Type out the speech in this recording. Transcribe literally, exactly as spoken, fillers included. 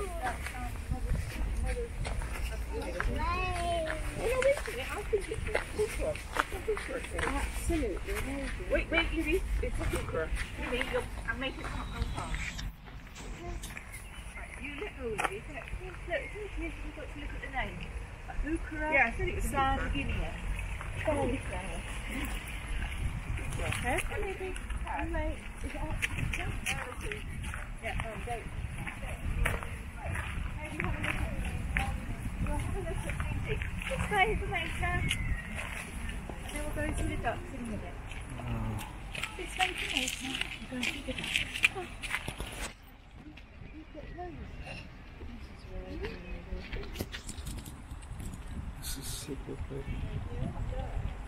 Absolutely. Wait, wait, Evie. It's a hooker. You need your, and make it come on fast. Right, you let go, Evie. Look, look, you've got to look at the name. A hooker. Yeah, I said it was Sardinia. Cauliflower. Okay. Come here, Evie. Come mate. Is it up? Yeah, um, don't. Maybe have a look at it. We'll have a look at Evie. Just stay for me, now. And then we'll go to the ducks in a minute. Oh. It's time to make now. We're going to the ducks. Oh. This is super pretty.